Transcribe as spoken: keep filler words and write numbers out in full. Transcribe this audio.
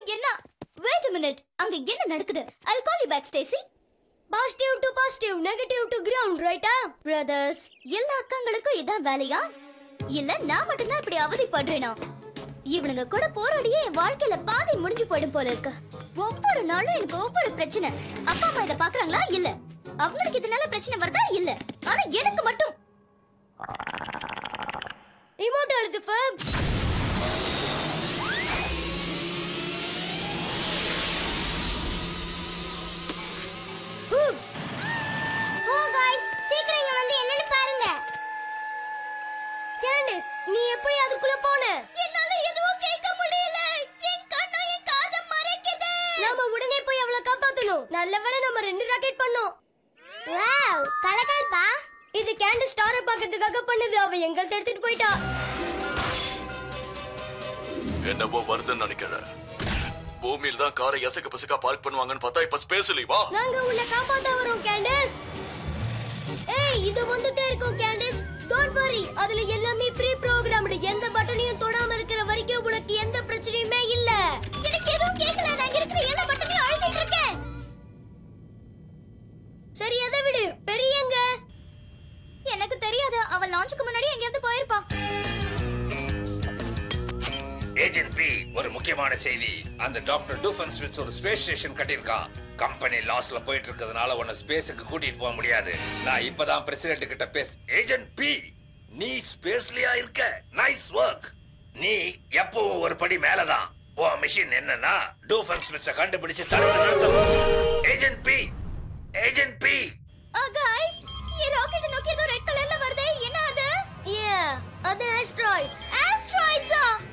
என்ன? Wait a minute. அங்க என்ன நடக்குது? I'll call you back, Stacy. Positive to positive, negative to ground, right? Brothers, எல்லா அக்காங்களுக்கும் இதான் வேலையா? இல்ல நான் மட்டும் தான் இப்படி அவதிப்படுறேனா? இவனுங்க கூட போராடியே என் வாழ்க்கையில பாதி முடிஞ்சு போயிடும் போல இருக்கு. ஒவ்வொரு நாளும் எனக்கு ஒவ்வொரு பிரச்சனை. அப்பா அம்மா இதை பாக்குறாங்களா? இல்ல. அவங்களுக்கு இதனால பிரச்சனை வருதா? இல்ல. ஆனா எனக்கு மட்டும் ரிமோட் அழுத்து ஃபேப். ஹூப்ஸ். ஹோ गाइस, சீக்கிரம் இங்க வந்து என்னன்னு பாருங்க. கேண்டிஸ், நீ எப்படி அதுக்குள்ள போன? என்னால எதுவும் கேட்க முடியல. என் கண்ணு என் காதை மறைக்குது. நாம உடனே போய் அவளை காப்பாத்தணும். நல்லவேளை நம்ம ரெண்டு ராக்கெட் பண்ணோம். வாவ், கலகலப்பா. இது கேண்டிஸ் ஸ்டாரை பார்க்கிறதுக்காக பண்ணது. அவ எங்கள்ட்ட எடுத்துட்டு போயிட்டா. என்னவோ வருதுன்னு நினைக்கிறேன். பூமியில தான் காரை எசக்க பசக்கா பார்க் பண்ணுவாங்கன்னு பார்த்தா இப்ப ஸ்பேஸ்லயா? நாங்க உள்ள காப்பாத்த வரோம் கேண்டிஸ். ஏய், இது வந்துட்டே இருக்கும் கேண்டிஸ். Don't worry. அதுல எல்லாமே ப்ரீ ப்ரோகிராம்டு. எந்த பட்டனையும் தொடாம இருக்கிற வரைக்கும் உனக்கு எந்த பிரச்சனையுமே இல்ல. எனக்கு எதுவும் கேட்கல. நான் இருக்கிற எல்லா பட்டனையும் அழுத்திட்டு இருக்கேன். சரி, அதை விடு. பெரியங்க எனக்கு தெரியாது. அவ லான்ச்சுக்கு முன்னாடி எங்கேயாவது போயிருப்பா. ஏஜென்ட் பி, ஒரு முக்கியமான செய்தி. அந்த டாக்டர் டூஃபன் ஸ்மித் ஒரு ஸ்பேஸ் ஸ்டேஷன் கட்டியிருக்கான். கம்பெனி லாஸ்ல போயிட்டு இருக்கிறதுனால உன்னை ஸ்பேஸுக்கு கூட்டிட்டு போக முடியாது. நான் இப்பதான் பிரசிடென்ட் கிட்ட பேச. ஏஜென்ட் பி, நீ ஸ்பேஸ்லயா இருக்க? Nice work. நீ எப்பவும் ஒரு படி மேலதான். உன் மிஷன் என்னன்னா டூஃபன் ஸ்மித்ஸை கண்டுபிடிச்சு தடுத்து நிறுத்தணும். Agent P, agent P. ஆ गाइस, ये ராக்கெட் நோக்கி ஏதோ ரெட் கலர்ல வருதே. என்ன அது? யா, அது ஆஸ்ட்ராய்ட்ஸ். ஆஸ்ட்ராய்ட்ஸா?